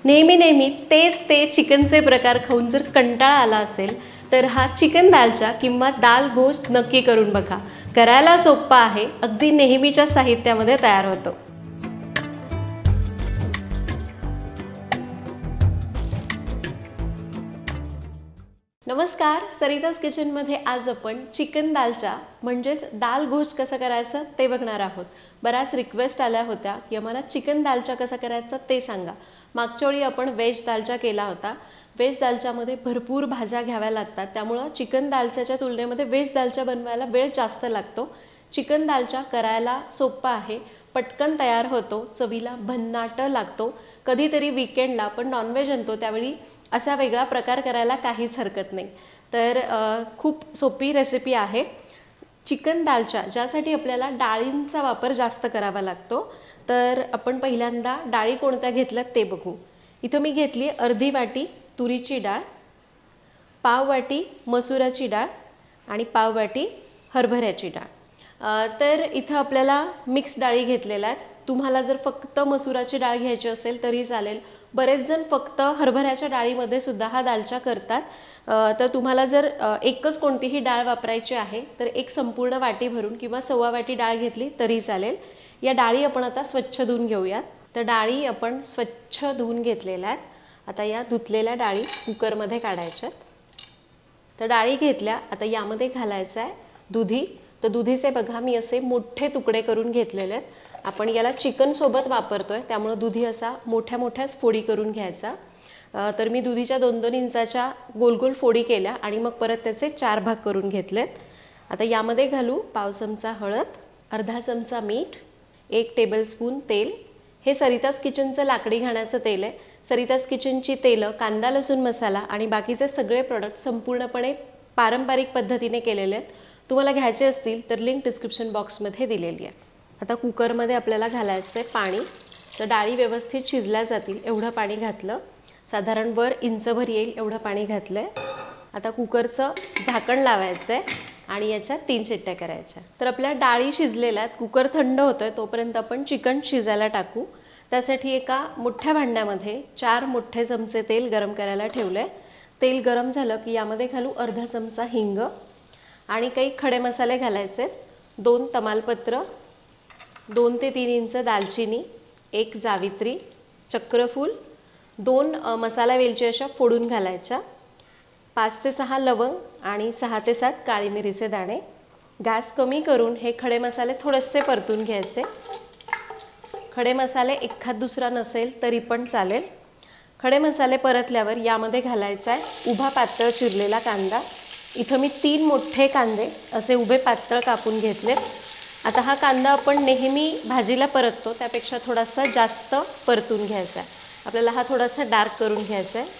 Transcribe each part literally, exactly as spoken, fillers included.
नेहमी नेहमी तेच ते चिकनचे प्रकार खाऊन जर कंटाळा आला असेल तर हा चिकन दालचा किंवा दाल गोश्त नक्की करून बघा। करायला सोपा आहे, अगदी नेहमीच्या साहित्यामध्ये तयार होतो। नमस्कार, सरिताज किचनमध्ये आज आपण चिकन दालचा म्हणजेच दाल गोश्त कसं करायचं ते बघणार आहोत। बराच रिक्वेस्ट आल्या होत्या की आम्हाला चिकन दालचा कसा करायचा ते सांगा। मागच्या वेळी आपण वेज दालचा केला होता। वेज दालच्यामध्ये भरपूर भाज्या घ्याव्या लागतात, त्यामुळे चिकन दालच्याच्या तुलनेमध्ये वेज दालचा बनवायला वेळ जास्त लागतो। चिकन दालचा करायला सोपा आहे, पटकन तयार होतो, चवीला भन्नाट लागतो। कधीतरी वीकेंडला आपण नॉनव्हेज आणतो त्यावेळी असा वेगळा प्रकार करायला काहीच हरकत नाही। तर खूप सोपी रेसिपी आहे चिकन दालचा, ज्यासाठी आपल्याला डाळींचा वापर जास्त करावा लागतो। तर आपण पहिल्यांदा डाळी कोणत्या घेतल्यात ते बघू। इथं मी घेतली अर्धी वाटी तुरीची डाळ, पाव वाटी मसुराची डाळ आणि पाव वाटी हरभऱ्याची डाळ। तर इथं आपल्याला मिक्स डाळी घेतलेल्या आहेत। तुम्हाला जर फक्त मसुराची डाळ घ्यायची असेल तरी चालेल। बरेच जण फक्त हरभऱ्याच्या डाळीमध्ये सुद्धा हा दालचा करतात। तर तुम्हाला जर एकच कोणतीही डाळ वापरायची आहे तर एक संपूर्ण वाटी भरून किंवा सव्वा वाटी डाळ घेतली तरी चालेल। या डाळी आपण आता स्वच्छ धुवून घेऊयात। तर डाळी आपण स्वच्छ धुवून घेतलेल्या आहेत। आता या धुतलेल्या डाळी कुकरमध्ये काढायच्यात। तर डाळी घेतल्या, आता यामध्ये घालायचं आहे दुधी। तर दुधीचे बघा मी असे मोठे तुकडे करून घेतलेले आहेत। आपण याला चिकन सोबत वापरतोय त्यामुळे दुधी असा मोठ्या मोठ्याच फोडी करून घ्यायचा। तर मी दुधीच्या दोन दोन इंचाच्या गोल गोल फोडी केल्या आणि मग परत त्याचे चार भाग करून घेतलेत। आता यामध्ये घालू पाव चमचा हळद, अर्धा चमचा मीठ, एक टेबलस्पून तेल। हे सरिताज किचनचं लाकडी घाण्याचं तेल आहे। सरिताज किचनची तेलं कांदा लसूण मसाला आणि बाकीचे सगळे प्रोडक्ट संपूर्णपणे पारंपरिक पद्धतीने केलेले आहेत। तुम्हाला घ्यायचे असतील तर लिंक डिस्क्रिप्शन बॉक्समध्ये दिलेली आहे। आता कुकरमध्ये आपल्याला घालायचं आहे पाणी। तर डाळी व्यवस्थित शिजल्या जातील एवढं पाणी घातलं, साधारण वर इंचभर येईल एवढं पाणी घातलं आहे। आता कुकरचं झाकण लावायचं आहे आणि याच्या तीन शिट्ट्या करायच्या। तर आपल्या डाळी शिजलेल्या आहेत, कुकर थंड होतोय तोपर्यंत आपण चिकन शिजायला टाकू। त्यासाठी एका मोठ्या भांड्यामध्ये चार मोठे चमचे तेल गरम करायला ठेवलं आहे। तेल गरम झालं की यामध्ये घालू अर्धा चमचा हिंग आणि काही खडे मसाले घालायचे। दोन तमालपत्र, दोन ते तीन इंच दालचिनी, एक जावित्री, चक्रफूल, दोन मसाला वेलची अशा फोडून घालायच्या, पाच ते सहा लवंग आणि सहा ते सात काळी मिरीचे दाणे। गॅस कमी करून हे खडे मसाले थोडेसे परतून घ्यायचे। खडे मसाले एखाद दुसरा नसेल तरी पण चालेल। खडे मसाले परतल्यावर यामध्ये घालायचा आहे उभा पातळ चिरलेला कांदा। इथं मी तीन मोठे कांदे असे उभे पातळ कापून घेतलेत। आता हा कांदा आपण नेहमी भाजीला परततो त्यापेक्षा थोडासा जास्त परतून घ्यायचा आहे। आपल्याला हा थोडासा डार्क करून घ्यायचा आहे।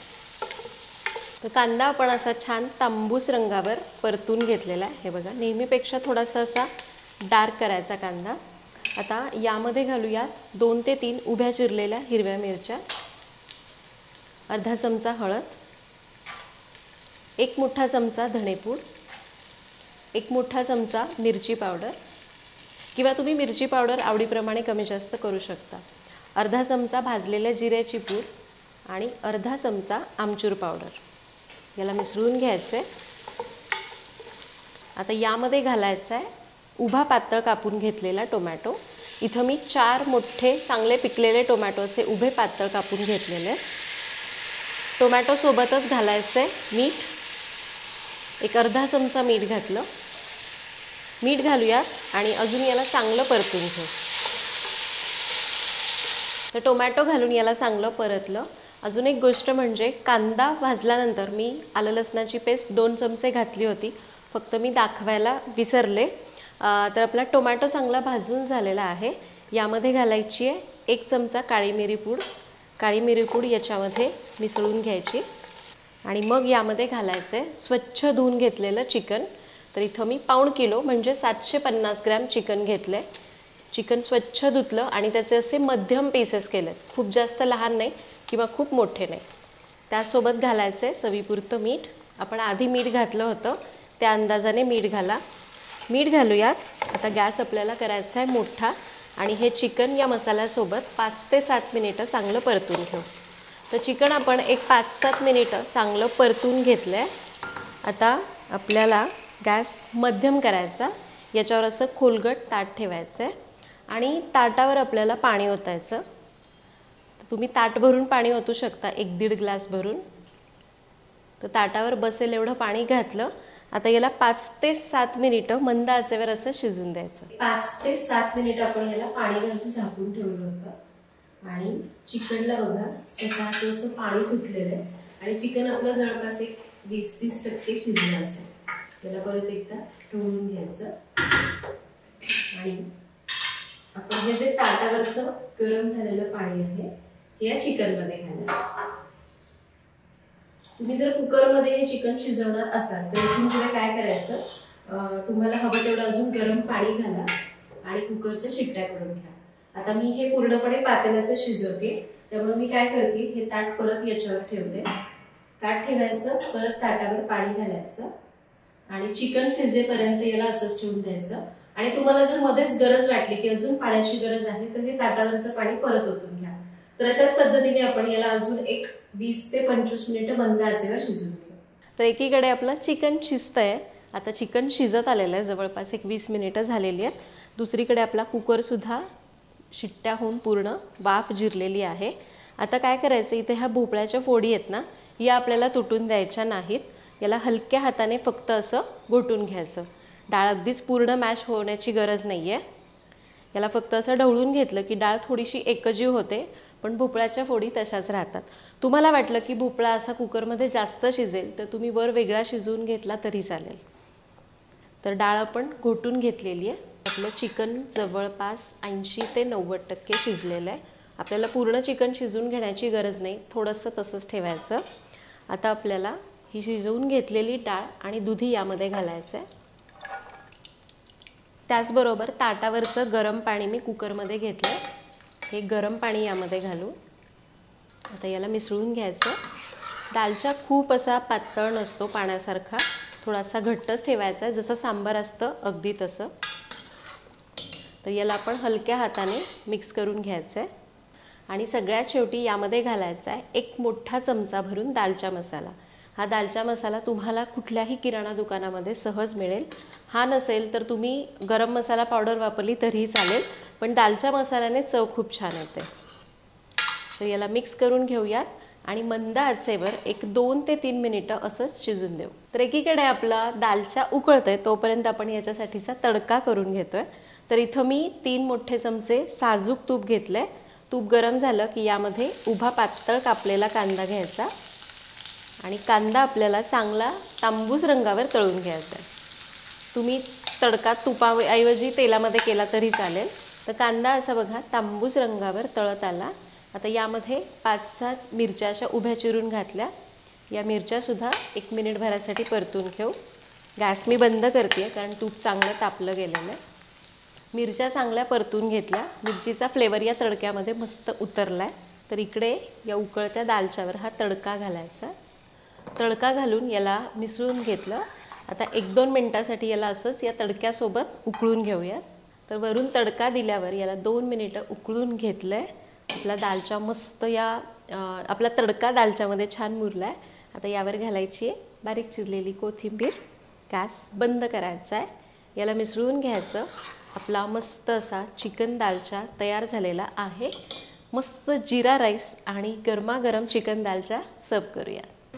तर कांदा आपण असा छान तांबूस रंगावर परतून घेतलेला आहे। हे बघा, नेहमीपेक्षा थोडासा असा डार्क करायचा कांदा। आता यामध्ये घालूयात दोन ते तीन उभ्या चिरलेल्या हिरव्या मिरच्या, अर्धा चमचा हळद, एक मोठा चमचा धणेपूड, एक मोठा चमचा मिरची पावडर किंवा तुम्ही मिरची पावडर आवडीप्रमाणे कमी जास्त करू शकता, अर्धा चमचा भाजलेल्या जिऱ्याची पूड आणि अर्धा चमचा आमचूर पावडर। याला मिसळून घ्यायचं आहे। आता यामध्ये घालायचा आहे उभा पातळ कापून घेतलेला टोमॅटो। इथं मी चार मोठे चांगले पिकलेले टोमॅटो असे उभे पातळ कापून घेतलेले। टोमॅटो सोबतच घालायचं आहे मीठ, एक अर्धा चमचा मीठ घातलं। मीठ घालूयात आणि अजून याला चांगलं परतून घेऊ। तर टोमॅटो घालून याला चांगलं परतलं। अजून एक गोष्ट म्हणजे कांदा भाजल्यानंतर मी आलं लसणाची पेस्ट दोन चमचे घातली होती, फक्त मी दाखवायला विसरले। तर आपला टोमॅटो चांगला भाजून झालेला आहे। यामध्ये घालायची आहे एक चमचा काळी मिरी पूड। काळी मिरी पूड याच्यामध्ये मिसळून घ्यायची आणि मग यामध्ये घालायचं आहे स्वच्छ धुवून घेतलेलं चिकन। तर इथं मी पाऊण किलो म्हणजे सातशे पन्नास ग्रॅम चिकन घेतलं आहे। चिकन स्वच्छ धुतलं आणि त्याचे असे मध्यम पीसेस केलेत, खूप जास्त लहान नाही किंवा खूप मोठे नाही। त्यासोबत घालायचं आहे चवीपुरतं मीठ। आपण आधी मीठ घातलं होतं त्या अंदाजाने मीठ घाला। मीठ घालूयात। आता गॅस आपल्याला करायचा आहे मोठा आणि हे चिकन या मसाल्यासोबत पाच ते सात मिनिटं चांगलं परतून घेऊ। तर चिकन आपण एक पाच सात मिनिटं चांगलं परतून घेतलं आहे. आता आपल्याला गॅस मध्यम करायचा, याच्यावर असं खोलगट ताट ठेवायचं आहे आणि ताटावर आपल्याला पाणी ओतायचं. तुम्ही ताट भरून पाणी ओतू शकता, एक दीड ग्लास भरून. तर ताटावर बसेल एवढं पाणी घातलं. आता याला पाच ते सात मिनिटं मंद आचेवर असं शिजून द्यायचं. पाच ते सात मिनिटं आपण याला पाणी घालून झाकून ठेवलं होतं आणि चिकनला बघा स्वतःचं असं पाणी सुटलेलं आहे आणि चिकन आपलं जवळपास एक वीस तीस टक्के शिजलं असेल. त्याला परत एकदा ढवळून घ्यायचं आणि आपण हे जे ताटावरचं गरम झालेलं पाणी आहे हे या चिकनमध्ये घालायचं. तुम्ही जर कुकरमध्ये हे चिकन शिजवणार असाल तर इथून पुढे काय करायचं, तुम्हाला हवं तेवढं अजून गरम पाणी घाला आणि कुकरच्या शिट्ट्या करून घ्या. आता मी हे पूर्णपणे पातेल्यात शिजवते, त्यामुळे मी काय करते, हे ताट परत याच्यावर ठेवते. ताट ठेवायचं, परत ताटावर पाणी घालायचं आणि चिकन शिजेपर्यंत याला असंच ठेवून द्यायचं. आणि तुम्हाला जर मध्येच गरज वाटली की अजून पाण्याची गरज आहे तर हे ताटावरचं पाणी परत ओतून घ्या. तर अशाच पद्धतीने आपण याला अजून एक वीस ते पंचवीस मिनिटं मंद आचेवर शिजवून घेऊ. तर एकीकडे आपलं चिकन शिजतंय. आता चिकन शिजत आलेलं आहे, जवळपास एक वीस मिनिटं झालेली आहेत. दुसरीकडे आपला कुकरसुद्धा शिट्ट्या होऊन पूर्ण वाफ जिरलेली आहे. आता काय करायचं, इथे ह्या भोपळ्याच्या फोडी आहेत ना, या आपल्याला तुटून द्यायच्या नाहीत. याला हलक्या हाताने फक्त असं घोटून घ्यायचं. डाळ अगदीच पूर्ण मॅश होण्याची गरज नाही आहे. याला फक्त असं ढवळून घेतलं की डाळ थोडीशी एकजीव होते, पण भोपळ्याच्या फोडी तशाच राहतात. तुम्हाला वाटलं की भोपळा असा कुकरमध्ये जास्त शिजेल तर तुम्ही वर वेगळा शिजवून घेतला तरी चालेल. तर डाळ आपण घोटून घेतलेली आहे. आपलं चिकन जवळपास ऐंशी ते नव्वद टक्के शिजलेलं आहे. आपल्याला पूर्ण चिकन शिजवून घेण्याची गरज नाही, थोडंसं तसंच ठेवायचं. आता आपल्याला ही शिजवून घेतलेली डाळ आणि दुधी यामध्ये घालायचं आहे. त्याचबरोबर ताटावरचं गरम पाणी मी कुकरमध्ये घेतलं आहे, हे गरम पाणी यामध्ये घालू. आता याला मिसळून घ्यायचं. दालचा खूप असा पातळ नसतो पाण्यासारखा, थोडासा घट्टच ठेवायचा आहे, जसं सांबार असतं अगदी तसं. तर याला आपण हलक्या हाताने मिक्स करून घ्यायचं आहे आणि सगळ्यात शेवटी यामध्ये घालायचा आहे एक मोठा चमचा भरून दालचा मसाला. हा दालचा मसाला तुम्हाला कुठल्याही किराणा दुकानामध्ये सहज मिळेल. हा नसेल तर तुम्ही गरम मसाला पावडर वापरली तरीही चालेल, पण दालच्या मसाल्याने चव खूप छान येते. तर याला मिक्स करून घेऊयात आणि मंद आचेवर एक दोन ते तीन मिनिटं असंच शिजून देऊ. तर एकीकडे आपला दालचा उकळतोय, तोपर्यंत आपण याच्यासाठीचा तडका करून घेतोय. तर इथं मी तीन मोठे चमचे साजूक तूप घेतले. तूप गरम झालं की यामध्ये उभा पातळ कापलेला कांदा घ्यायचा आणि कांदा आपल्याला चांगला तांबूस रंगावर तळून घ्यायचा आहे. तुम्ही तडका तुपाऐवजी तेलामध्ये केला तरी चालेल. तर कांदा असा बघा तांबूस रंगावर तळत आला. आता यामध्ये पाच सात मिरच्या अशा उभ्या चिरून घातल्या. या मिरच्यासुद्धा एक मिनिटभरासाठी परतून घेऊ. गॅस मी बंद करते कारण तूप चांगलं तापलं गेलेलं आहे. मिरच्या चांगल्या परतून घेतल्या. मिरचीचा फ्लेवर या तडक्यामध्ये मस्त उतरला आहे. तर इकडे या उकळत्या दालच्यावर हा तडका घालायचा. तडका घालून याला मिसळून घेतलं. आता एक दोन मिनटासाठी याला असंच या तडक्यासोबत उकळून घेऊया. तर वरून तडका दिल्यावर याला दोन मिनिटं उकळून घेतलं आहे. आपला दालचा मस्त या आपला तडका दालच्यामध्ये छान मुरला आहे. आता यावर घालायची आहे बारीक चिरलेली कोथिंबीर. गॅस बंद करायचा आहे. याला मिसळून घ्यायचं. आपला मस्त असा चिकन दालचा तयार झालेला आहे. मस्त जिरा राईस आणि गरमागरम चिकन दालचा सर्व करूया.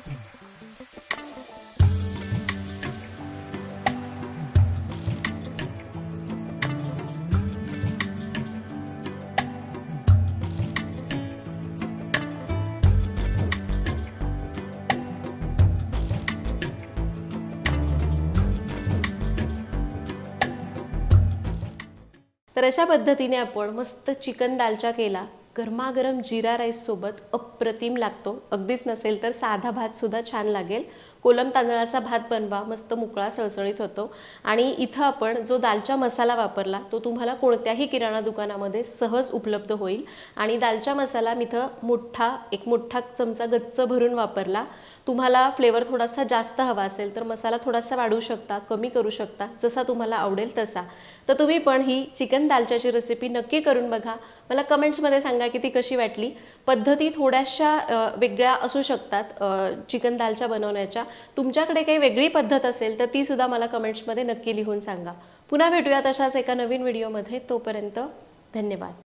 तर अशा पद्धतीने आपण मस्त चिकन दालचा केला. गरमागरम जिरा राईस सोबत अप्रतिम लागतो. अगदीच नसेल तर साधा भात सुद्धा छान लागेल. कोलम तांदळाचा भात बनवा, मस्त मोकळा सळसळीत होतो. आणि इथं आपण जो दालचा मसाला वापरला तो तुम्हाला कोणत्याही किराणा दुकानामध्ये सहज उपलब्ध होईल. आणि दालचा मसाला मी इथं मोठा एक मोठा चमचा गच्च भरून वापरला. तुम्हाला फ्लेवर थोडासा जास्त हवा असेल तर मसाला थोडासा वाढवू शकता, कमी करू शकता, जसा तुम्हाला आवडेल तसा. तर तुम्ही पण ही चिकन दालच्याची रेसिपी नक्की करून बघा. मला कमेंट्समध्ये सांगा की ती कशी वाटली. पद्धती थोड्याशा वेगळ्या असू शकतात चिकन दालच्या बनवण्याच्या. तुमच्याकडे काही वेगळी पद्धत असेल तर ती सुद्धा मला कमेंट्समध्ये नक्की लिहून सांगा. पुन्हा भेटूया तशाच एका नवीन व्हिडिओमध्ये. तोपर्यंत धन्यवाद.